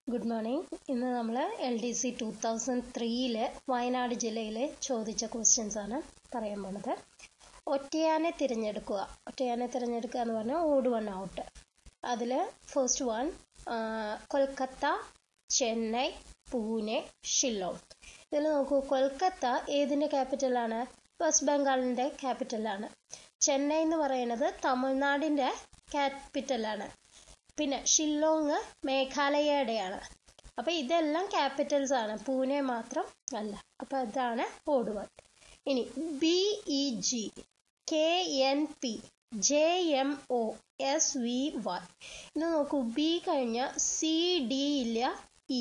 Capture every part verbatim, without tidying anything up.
Good morning. ഇന്ന് നമ്മൾ L D C two thousand ത്രീയിലെ വയനാട് ജില്ലയിലെ ചോദിച്ച ക്വസ്റ്റ്യൻസ് ആണ് പറയാൻ പോണത്. ഒറ്റയാനെ തിരഞ്ഞെടുക്കുക. ഒറ്റയാനെ തിരഞ്ഞെടുക്കുക എന്ന് പറഞ്ഞാൽ ഓഡ് വൺ ഔട്ട്. അതിൽ ഫസ്റ്റ് വൺ കൊൽക്കത്ത, ചെന്നൈ, പൂനെ, ഷില്ലോങ്. ഇതിൽ നോക്കൂ, കൊൽക്കത്ത ഏതിൻ്റെ ക്യാപിറ്റലാണ്? വെസ്റ്റ് ബംഗാളിൻ്റെ ക്യാപിറ്റലാണ്. ചെന്നൈ എന്ന് പറയുന്നത് തമിഴ്നാടിൻ്റെ ക്യാപിറ്റലാണ്. പിന്നെ ഷില്ലോങ് മേഘാലയയുടെയാണ്. അപ്പോൾ ഇതെല്ലാം ക്യാപിറ്റൽസ് ആണ്, പൂനെ മാത്രം അല്ല. അപ്പോൾ ഇതാണ് ഓഡ് വൺ. ഇനി B E G, K N P, J M O, S V Y. ഇത് നോക്കൂ, ബി കഴിഞ്ഞ സി ഡി ഇല്ല, ഇ.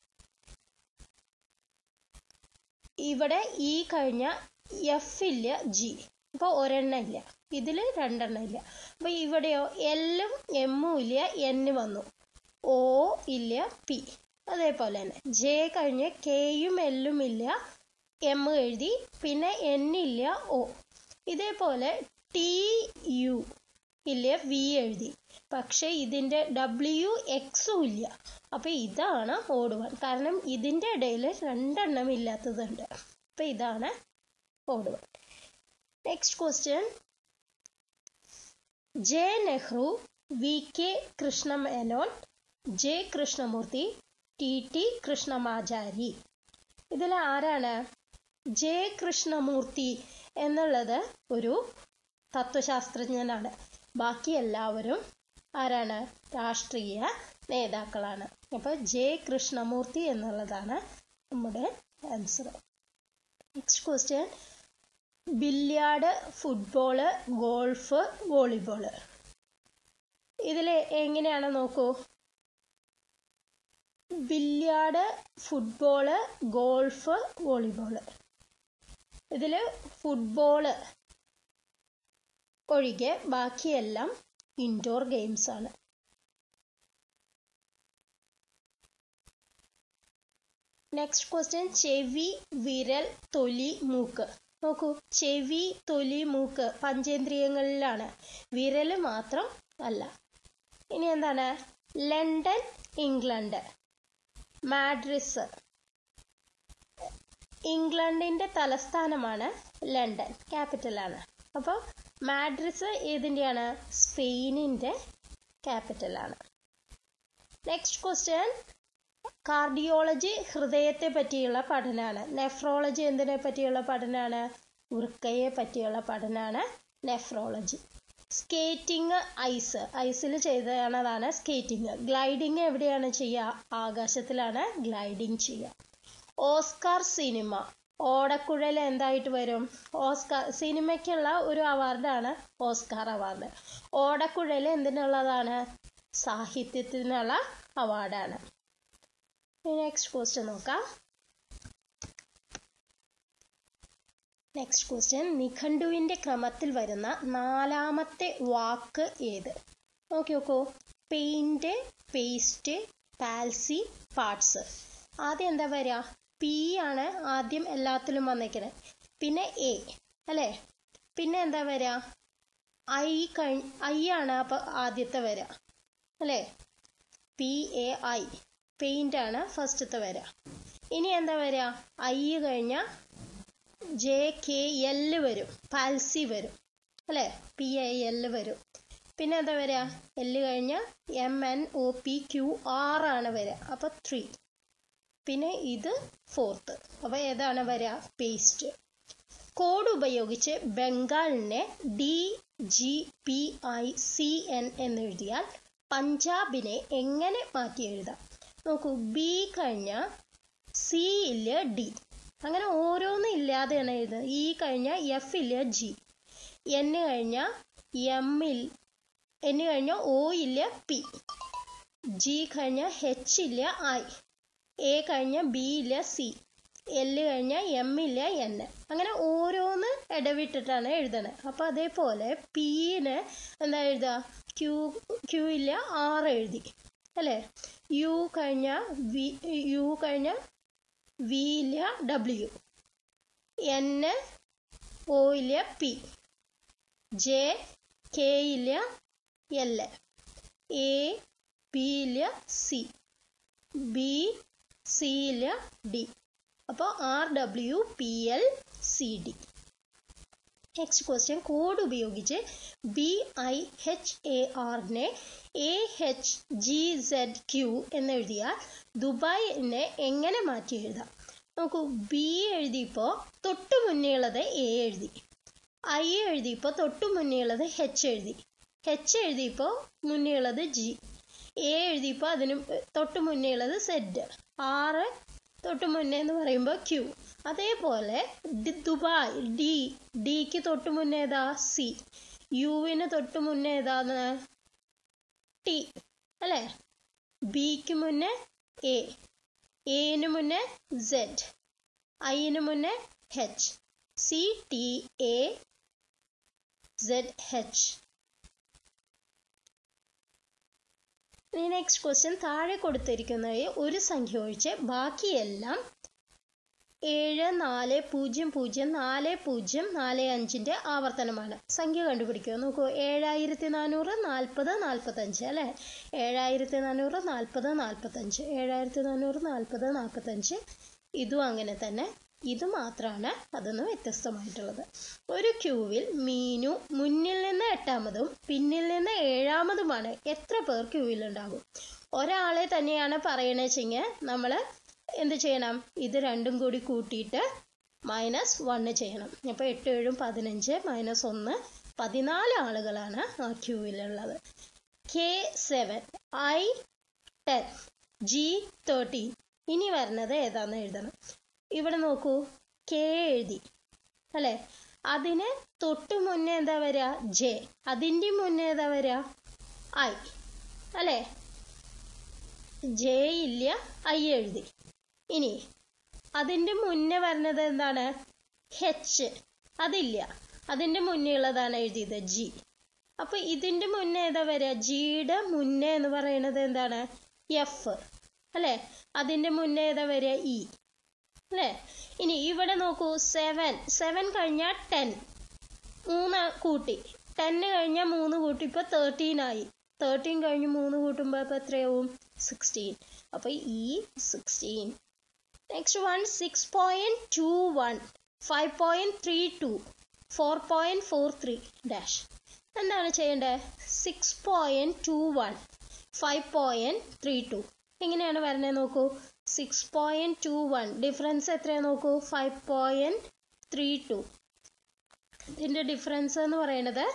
ഇവിടെ ഇ കഴിഞ്ഞ എഫ് ഇല്ല, ജി. അപ്പോൾ ഒരെണ്ണം ഇല്ല, ഇതിൽ രണ്ടെണ്ണം ഇല്ല. അപ്പോൾ ഇവിടെയോ എല്ലും എമ്മും ഇല്ല, എന്ന് വന്നു. ഒ ഇല്ല, പി. അതേപോലെ തന്നെ ജെ കഴിഞ്ഞ് കെയും എല്ലും ഇല്ല, എം എഴുതി. പിന്നെ എൻ ഇല്ല, ഒ. ഇതേപോലെ ടി യു ഇല്ല, വി എഴുതി. പക്ഷെ ഇതിൻ്റെ ഡബ്ല്യു എക്സും ഇല്ല. അപ്പോൾ ഇതാണ് ഓഡ് വൺ, കാരണം ഇതിൻ്റെ ഇടയിൽ രണ്ടെണ്ണം ഇല്ലാത്തതുണ്ട്. അപ്പോൾ ഇതാണ് odd one. Next question. J Nehru, V K Krishna Menon, J Krishnamurti, T T Krishnamachari. ഇതിൽ ആരാണ്? ജെ കൃഷ്ണമൂർത്തി എന്നുള്ളത് ഒരു തത്വശാസ്ത്രജ്ഞനാണ്. ബാക്കി എല്ലാവരും ആരാണ്? രാഷ്ട്രീയ നേതാക്കളാണ്. അപ്പോൾ ജെ കൃഷ്ണമൂർത്തി എന്നുള്ളതാണ് നമ്മുടെ answer. Next question. Billiard, football, golf, volleyball. ഇതിൽ എങ്ങനെയാണ് നോക്കൂ. Billiard, football, golf, volleyball. ഇതിൽ ഫുട്ബോള് ഒഴികെ ബാക്കിയെല്ലാം ഇൻഡോർ ഗെയിംസ് ആണ്. Next question. ചെവി, വിരൽ, തൊലി, മൂക്ക്. നോക്കൂ, ചെവി, തൊലി, മൂക്ക് പഞ്ചേന്ദ്രിയങ്ങളിലാണ്, വിരൽ മാത്രം അല്ല. ഇനി എന്താണ്? London, England. മാഡ്രിസ്, ഇംഗ്ലണ്ടിൻ്റെ തലസ്ഥാനമാണ് ലണ്ടൻ, ക്യാപിറ്റലാണ്. അപ്പോൾ മാഡ്രിസ് ഏതിൻ്റെയാണ്? സ്പെയിനിൻ്റെ ക്യാപിറ്റലാണ്. Next question. കാർഡിയോളജി ഹൃദയത്തെ പറ്റിയുള്ള പഠനമാണ്. നെഫ്രോളജി എന്തിനെ പറ്റിയുള്ള പഠനമാണ്? വൃക്കയെ പറ്റിയുള്ള പഠനമാണ് നെഫ്രോളജി. Skating, ice. ഐസിൽ ചെയ്തതാണ് സ്കേറ്റിംഗ്. ഗ്ലൈഡിങ് എവിടെയാണ് ചെയ്യുക? ആകാശത്തിലാണ് ഗ്ലൈഡിങ് ചെയ്യുക. Oscar cinema. ഓടക്കുഴൽ എന്തായിട്ട് വരും? ഓസ്കാർ സിനിമയ്ക്കുള്ള ഒരു അവാർഡാണ് ഓസ്കാർ അവാർഡ്. ഓടക്കുഴൽ എന്തിനുള്ളതാണ്? സാഹിത്യത്തിനുള്ള അവാർഡാണ്. നെക്സ്റ്റ് ക്വസ്റ്റ്യൻ നോക്കാം. Next question. നിഘണ്ടുവിൻ്റെ ക്രമത്തിൽ വരുന്ന നാലാമത്തെ വാക്ക് ഏത്? നോക്കി നോക്കൂ. Paint, paste, palsy, parts. ആദ്യം എന്താ വരിക? പി ആണ് ആദ്യം എല്ലാത്തിലും വന്നേക്കുന്നത്. പിന്നെ എ അല്ലേ? പിന്നെ എന്താ വരിക? ഐ കഴി ഐ ആണ് അപ്പോൾ ആദ്യത്തെ വരിക അല്ലേ? P A I. പെയിന്റ് ആണ് ഫസ്റ്റത്തെ വരിക. ഇനി എന്താ വരിക? ഐ കഴിഞ്ഞ ജെ കെ എല് വരും, പാൽസി വരും അല്ലേ? പി ഐ എല് വരും. പിന്നെ എന്താ വരിക? എല് കഴിഞ്ഞ M N O P Q R ആണ് വരിക, അപ്പോൾ ത്രീ. പിന്നെ ഇത് ഫോർത്ത്. അപ്പോൾ ഏതാണ് വരിക? പേസ്റ്റ്. കോഡ് ഉപയോഗിച്ച് ബംഗാളിനെ D G P I C N എന്നെഴുതിയാൽ പഞ്ചാബിനെ എങ്ങനെ മാറ്റി എഴുതാം? നോക്കൂ, ബി കഴിഞ്ഞ സി ഇല്ല, ഡി. അങ്ങനെ ഓരോന്നും ഇല്ലാതെയാണ് എഴുതുന്നത്. ഇ കഴിഞ്ഞ എഫ് ഇല്ല, ജി. എൻ കഴിഞ്ഞ എമ്മിൽ എൻ കഴിഞ്ഞ ഒ ഇല്ല, പി. ജി കഴിഞ്ഞ എച്ച് ഇല്ല, ഐ. എ കഴിഞ്ഞ ബി ഇല്ല, സി. എല് കഴിഞ്ഞ എം ഇല്ല, എൻ. അങ്ങനെ ഓരോന്ന് ഇടവിട്ടിട്ടാണ് എഴുതണത്. അപ്പോൾ അതേപോലെ പിന് എന്താ എഴുതുക? ക്യൂ ക്യൂ ഇല്ല, ആർ എഴുതി അല്ലേ? യു കഴിഞ്ഞ വി യു കഴിഞ്ഞ വി ഇല്ല, ഡബ്ല്യു. എൻ ഒ ഇല്ല, പി. ജെ കെ ഇല്ല, എൽ. എ ബി ഇല്ല, സി. ബി സിയിൽ ഡി. അപ്പോൾ R W P L C D. Next question, code ഉപയോഗിച്ച് ബി ഐ എച്ച് എ ആറിനെ A H G Z Q എന്നെഴുതിയാൽ ദുബായിനെ എങ്ങനെ മാറ്റി എഴുതാം? നോക്കൂ, ബി എഴുതിയപ്പോൾ തൊട്ടു മുന്നേ ഉള്ളത് എ എഴുതി, ഐ എഴുതിയപ്പോൾ തൊട്ടു മുന്നേ ഉള്ളത് എച്ച് എഴുതി, എച്ച് എഴുതിയപ്പോൾ മുന്നേ ഉള്ളത് ജി, എ എഴുതിയപ്പോൾ അതിന് തൊട്ടു മുന്നേ ഉള്ളത് സെഡ്, ആറ് തൊട്ടു മുന്നേ എന്ന് പറയുമ്പോൾ ക്യൂ. അതേപോലെ ദുബായ് ഡി, ഡിക്ക് തൊട്ടു മുന്നേ ഏതാ സി, യുവിന് തൊട്ടു മുന്നേ ഏതാണ് ടി അല്ലേ, ബിക്ക് മുന്നേ എ, എന് മുന്നേ സെഡ്, ഐന് മുന്നേ H, C T A Z H. ഇനി നെക്സ്റ്റ് ക്വസ്റ്റ്യൻ, താഴെ കൊടുത്തിരിക്കുന്നവയെ ഒരു സംഖ്യ ഒഴിച്ച് ബാക്കിയെല്ലാം ഏഴ് നാല് പൂജ്യം പൂജ്യം നാല് പൂജ്യം നാല് അഞ്ചിൻ്റെ ആവർത്തനമാണ്. സംഖ്യ കണ്ടുപിടിക്കുക. നോക്കൂ, ഏഴായിരത്തി നാനൂറ് നാൽപ്പത് നാൽപ്പത്തഞ്ച് അല്ലേ, ഏഴായിരത്തി നാനൂറ് നാൽപ്പത് നാൽപ്പത്തഞ്ച്, ഏഴായിരത്തി നാനൂറ് നാൽപ്പത് നാൽപ്പത്തഞ്ച്. ഇതും അങ്ങനെ തന്നെ, ഇത് മാത്രമാണ് അതൊന്ന് വ്യത്യസ്തമായിട്ടുള്ളത്. ഒരു ക്യൂവിൽ മീനു മുന്നിൽ നിന്ന് എട്ടാമതും പിന്നിൽ നിന്ന് ഏഴാമതുമാണ്. എത്ര പേർ ക്യൂവിലുണ്ടാകും? ഒരാളെ തന്നെയാണ് പറയണേച്ചെങ്കിൽ നമ്മൾ എന്ത് ചെയ്യണം? ഇത് രണ്ടും കൂടി കൂട്ടിയിട്ട് മൈനസ് വണ്ണ് ചെയ്യണം. അപ്പോൾ എട്ട് ഏഴും പതിനഞ്ച് മൈനസ് ഒന്ന്, പതിനാല് ആളുകളാണ് ആ ക്യൂവിലുള്ളത്. K seven, I ten, G thirteen. ഇനി വരുന്നത് ഏതാണെന്ന് എഴുതണം. ഇവിടെ നോക്കൂ, കെ എഴുതി അല്ലേ, അതിന് തൊട്ട് മുന്നേ എന്താ വരിക? ജെ. അതിൻ്റെ മുന്നേ ഏതാ വരിക? ഐ അല്ലേ, ജെ ഇല്ല, ഐ എഴുതി. ഇനി അതിൻ്റെ മുന്നേ വരുന്നത് എന്താണ്? എച്ച്. അതില്ല, അതിൻ്റെ മുന്നേ ഉള്ളതാണ് എഴുതിയത് ജി. അപ്പോൾ ഇതിൻ്റെ മുന്നേ ഏതാ വരിക? ജിയുടെ മുന്നേ എന്ന് പറയുന്നത് എന്താണ്? എഫ് അല്ലേ, അതിൻ്റെ മുന്നേ ഏതാ വരിക? ഇ അല്ലേ. ഇനി ഇവിടെ നോക്കൂ, സെവൻ, സെവൻ കഴിഞ്ഞാൽ ടെൻ, മൂന്ന് കൂട്ടി, ടെന്ന് കഴിഞ്ഞാൽ മൂന്ന് കൂട്ടി, ഇപ്പോൾ തേർട്ടീൻ ആയി. തേർട്ടീൻ കഴിഞ്ഞ് മൂന്ന് കൂട്ടുമ്പോൾ ഇപ്പോൾ എത്രയാവും? സിക്സ്റ്റീൻ. അപ്പോൾ ഈ sixteen. Next one, six point two one, five point three two, four point four three dash. എന്താണ് ചെയ്യേണ്ടത്? Six point two one, five point three two. എങ്ങനെയാണ് വരുന്നത് നോക്കൂ, six point two one, difference എത്രയാണ് നോക്കൂ? Five point three two. ഇതിൻ്റെ difference എന്ന് പറയുന്നത്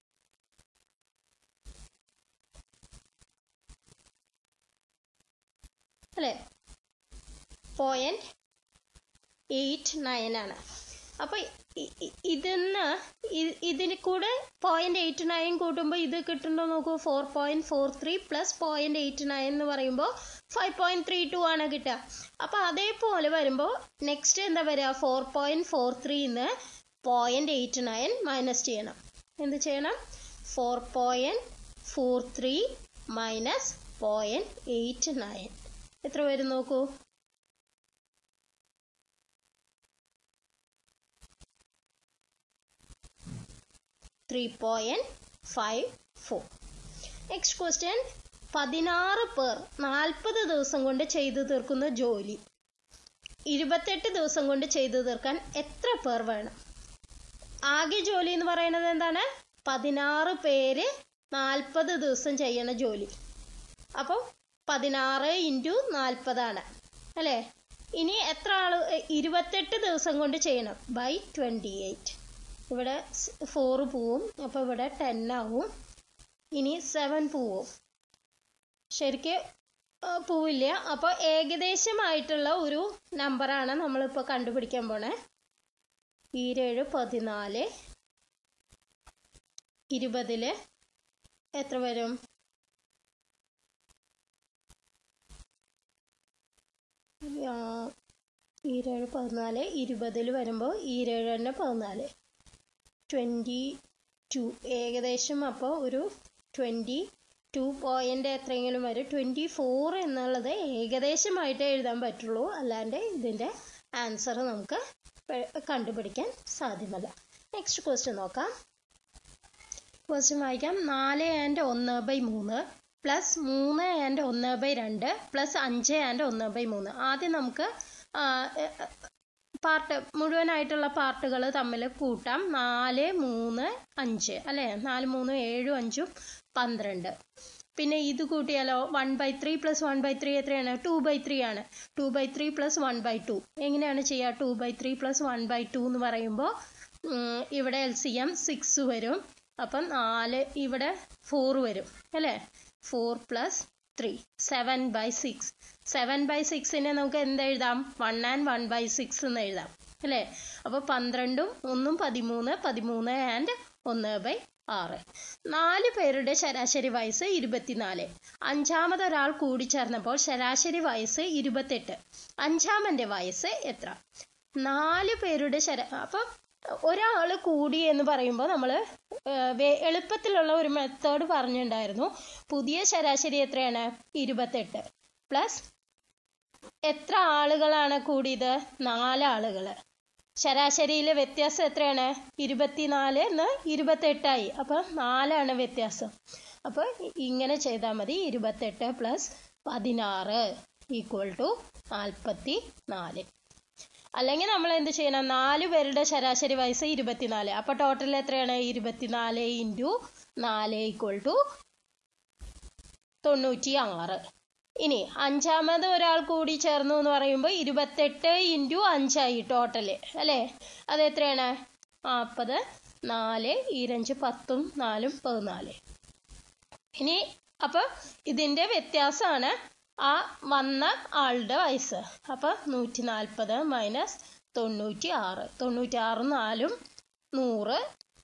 അല്ലേ പോയിൻറ്റ് എയ്റ്റ് നയൻ ആണ്. അപ്പോൾ ഇതിന്ന് ഇതിന് കൂടെ പോയിൻറ്റ് എയ്റ്റ് നയൻ കൂട്ടുമ്പോൾ ഇത് കിട്ടുന്നുണ്ടോ നോക്കൂ, four point four three plus point eight nine എന്ന് പറയുമ്പോൾ ഫൈവ് പോയിൻറ്റ് ത്രീ ടു ആണ് കിട്ടുക. അപ്പോൾ അതേപോലെ വരുമ്പോൾ നെക്സ്റ്റ് എന്താ വരിക? ഫോർ പോയിൻറ്റ് ഫോർ ത്രീന്ന് പോയിൻറ്റ് എയ്റ്റ് നയൻ മൈനസ് ചെയ്യണം. എന്ത് ചെയ്യണം? Four point four three minus point eight nine എത്ര വരും നോക്കൂ? Three point five four. Next question, പതിനാറ് പേർ നാൽപ്പത് ദിവസം കൊണ്ട് ചെയ്തു തീർക്കുന്ന ജോലി ഇരുപത്തെട്ട് ദിവസം കൊണ്ട് ചെയ്തു തീർക്കാൻ എത്ര പേർ വേണം? ആകെ ജോലി എന്ന് പറയുന്നത് എന്താണ്? പതിനാറ് പേര് നാൽപ്പത് ദിവസം ചെയ്യണ ജോലി. അപ്പോൾ പതിനാറ് ഇൻറ്റു നാൽപ്പതാണ് അല്ലേ. ഇനി എത്ര ആള്? ഇരുപത്തെട്ട് ദിവസം കൊണ്ട് ചെയ്യണം ബൈ ട്വൻറ്റി എയ്റ്റ്. ഇവിടെ ഫോറ് പോവും, അപ്പോൾ ഇവിടെ ടെൻ ആവും. ഇനി സെവൻ പോവും, ശരിക്ക് പോവില്ല. അപ്പോൾ ഏകദേശമായിട്ടുള്ള ഒരു നമ്പറാണ് നമ്മളിപ്പോൾ കണ്ടുപിടിക്കാൻ പോണേ. ഈരേഴ് പതിനാല്, ഇരുപതില് എത്ര വരും? ഈരേഴ് പതിനാല്, ഇരുപതിൽ വരുമ്പോൾ ഈരേഴ് തന്നെ പതിനാല്, ട്വൻറ്റി ടു ഏകദേശം. അപ്പോൾ ഒരു ട്വൻറ്റി ടു പോയിൻ്റ് എത്രയെങ്കിലും വരും. ട്വൻറ്റി ഫോർ എന്നുള്ളത് ഏകദേശമായിട്ടേ എഴുതാൻ പറ്റുള്ളൂ, അല്ലാണ്ട് ഇതിൻ്റെ ആൻസർ നമുക്ക് കണ്ടുപിടിക്കാൻ സാധ്യമല്ല. നെക്സ്റ്റ് ക്വസ്റ്റ്യൻ നോക്കാം. ക്വസ്റ്റ്യൻ വായിക്കാം. നാല് ആൻഡ് ഒന്ന് ബൈ മൂന്ന് പ്ലസ് മൂന്ന് ആൻഡ് ഒന്ന് ബൈ രണ്ട് പ്ലസ് അഞ്ച് ആൻഡ് ഒന്ന് ബൈ മൂന്ന്. ആദ്യം നമുക്ക് പാർട്ട് മുഴുവനായിട്ടുള്ള പാർട്ടുകൾ തമ്മിൽ കൂട്ടാം. നാല് മൂന്ന് അഞ്ച് അല്ലേ, നാല് മൂന്ന് ഏഴും അഞ്ചും പന്ത്രണ്ട്. പിന്നെ ഇത് കൂട്ടിയാലോ, one by three plus one by three എത്രയാണ്? ടു ബൈ ത്രീ ആണ്. Two by three plus one by two എങ്ങനെയാണ് ചെയ്യുക? Two by three plus one by two എന്ന് പറയുമ്പോൾ ഇവിടെ എൽ സി എം സിക്സ് വരും. അപ്പം നാല് ഇവിടെ ഫോർ വരും അല്ലേ. Four plus three seven by six. Seven by സിക്സിനെ നമുക്ക് എന്തെഴുതാം? One and one by six എന്ന് എഴുതാം അല്ലേ. അപ്പോൾ പന്ത്രണ്ടും ഒന്നും പതിമൂന്ന്, പതിമൂന്ന് ആൻഡ് ഒന്ന് ബൈ ആറ്. നാല് പേരുടെ ശരാശരി വയസ്സ് ഇരുപത്തിനാല്. അഞ്ചാമതൊരാൾ കൂടിച്ചേർന്നപ്പോൾ ശരാശരി വയസ്സ് ഇരുപത്തെട്ട്. അഞ്ചാമന്റെ വയസ്സ് എത്ര? നാല് പേരുടെ ശരാ അപ്പം ഒരാൾ കൂടി എന്ന് പറയുമ്പോൾ നമ്മൾ എളുപ്പത്തിലുള്ള ഒരു മെത്തേഡ് പറഞ്ഞിട്ടുണ്ടായിരുന്നു. പുതിയ ശരാശരി എത്രയാണ്? ഇരുപത്തെട്ട്. പ്ലസ് എത്ര ആളുകളാണ് കൂടിയത്? നാലാളുകൾ. ശരാശരിയിലെ വ്യത്യാസം എത്രയാണ്? ഇരുപത്തിനാല് എന്ന് ഇരുപത്തെട്ടായി. അപ്പം നാലാണ് വ്യത്യാസം. അപ്പോൾ ഇങ്ങനെ ചെയ്താൽ മതി. ഇരുപത്തെട്ട് പ്ലസ് പതിനാറ് ഈക്വൽ ടു നാൽപ്പത്തി നാല്. അല്ലെങ്കിൽ നമ്മൾ എന്ത് ചെയ്യണം? നാല് പേരുടെ ശരാശരി വയസ്സ് ഇരുപത്തിനാല്. അപ്പോൾ ടോട്ടൽ എത്രയാണ്? ഇരുപത്തിനാല് ഇൻറ്റു നാല് ഈക്വൽ ടു തൊണ്ണൂറ്റി ആറ്. ഇനി അഞ്ചാമത് ഒരാൾ കൂടി ചേർന്നു എന്ന് പറയുമ്പോൾ ഇരുപത്തെട്ട് ഇൻറ്റു അഞ്ചായി ടോട്ടല് അല്ലേ. അത് എത്രയാണ്? നാൽപ്പത്. നാല് ഈരഞ്ച് പത്തും നാലും പതിനാല്. ഇനി അപ്പോൾ ഇതിൻ്റെ വ്യത്യാസമാണ് ആ വന്ന ആളുടെ വയസ്സ്. അപ്പോൾ നൂറ്റി നാൽപ്പത് മൈനസ് തൊണ്ണൂറ്റി ആറ്. തൊണ്ണൂറ്റി ആറും നാലും നൂറ്,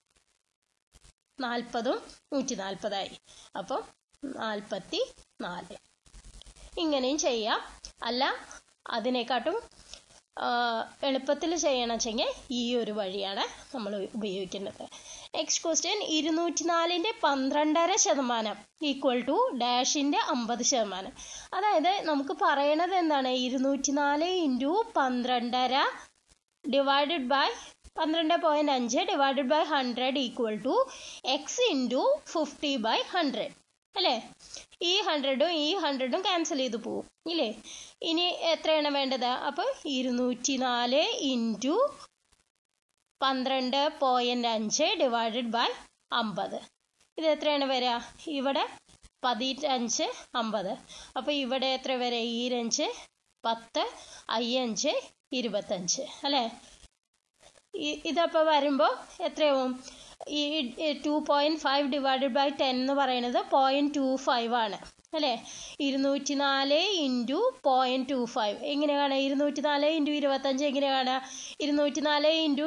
നാൽപ്പതും നൂറ്റി നാൽപ്പതായി. അപ്പം നാൽപ്പത്തി നാല്. ഇങ്ങനെയും ചെയ്യാം. അല്ല അതിനെക്കാട്ടും എളുപ്പത്തിൽ ചെയ്യണം വെച്ചെങ്കിൽ ഈ ഒരു വഴിയാണ് നമ്മൾ ഉപയോഗിക്കുന്നത്. നെക്സ്റ്റ് ക്വസ്റ്റ്യൻ, ഇരുന്നൂറ്റി നാലിൻ്റെ പന്ത്രണ്ടര ശതമാനം ഈക്വൽ ടു ഡാഷിൻ്റെ അമ്പത് ശതമാനം. അതായത് നമുക്ക് പറയണത് എന്താണ്? ഇരുന്നൂറ്റി നാല് ഇൻറ്റു പന്ത്രണ്ടര ഡിവൈഡഡ് ബൈ പന്ത്രണ്ട് പോയിൻറ്റ് അഞ്ച് divided by hundred equal to X into fifty by hundred അല്ലേ. ഈ ഹൺഡ്രഡും ഈ ഹൺഡ്രഡും ക്യാൻസൽ ചെയ്ത് പോവും ഇല്ലേ. ഇനി എത്രയാണ് വേണ്ടത്? അപ്പോൾ ഇരുന്നൂറ്റി നാല് ഇൻറ്റു പന്ത്രണ്ട് പോയിൻറ്റ് അഞ്ച് ഡിവൈഡഡ് ബൈ അമ്പത്. ഇത് എത്രയാണ് വരിക? ഇവിടെ പതിനഞ്ച് അമ്പത്. അപ്പോൾ ഇവിടെ എത്ര വരെ? ഈരഞ്ച് പത്ത്, അയ്യഞ്ച് ഇരുപത്തഞ്ച് അല്ലേ. ഇതപ്പോൾ വരുമ്പോൾ എത്രയാവും? ഈ two point five divided by ten എന്ന് പറയുന്നത് പോയിൻറ്റ് ടു ഫൈവ് ആണ് അല്ലേ. ഇരുന്നൂറ്റി നാല് ഇൻറ്റു പോയിൻറ്റ് ടു ഫൈവ് എങ്ങനെ കാണുക? ഇരുന്നൂറ്റി നാല് ഇൻറ്റു ഇരുപത്തഞ്ച് എങ്ങനെ കാണുക? ഇരുന്നൂറ്റി നാല് ഇൻറ്റു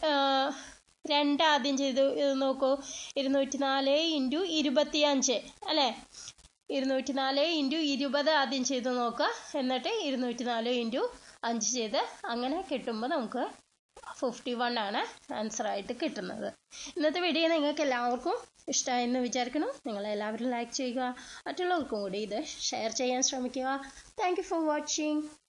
രണ്ട് ആദ്യം ചെയ്ത് നോക്കൂ. ഇരുന്നൂറ്റി നാല് ഇൻറ്റു ഇരുപത്തി അഞ്ച് അല്ലേ. ഇരുന്നൂറ്റി നാല് ഇൻറ്റു ഇരുപത് ആദ്യം ചെയ്ത് നോക്കുക. എന്നിട്ട് ഇരുന്നൂറ്റി നാല് ഇൻറ്റു അഞ്ച് ചെയ്ത് അങ്ങനെ കിട്ടുമ്പോൾ നമുക്ക് ഫിഫ്റ്റി വൺ ആണ് ആൻസറായിട്ട് കിട്ടുന്നത്. ഇന്നത്തെ വീഡിയോ നിങ്ങൾക്ക് എല്ലാവർക്കും ഇഷ്ടമായെന്ന് വിചാരിക്കുന്നു. നിങ്ങളെല്ലാവരും ലൈക്ക് ചെയ്യുക, മറ്റുള്ളവർക്കും കൂടി ഇത് ഷെയർ ചെയ്യാൻ ശ്രമിക്കുക. Thank you for watching.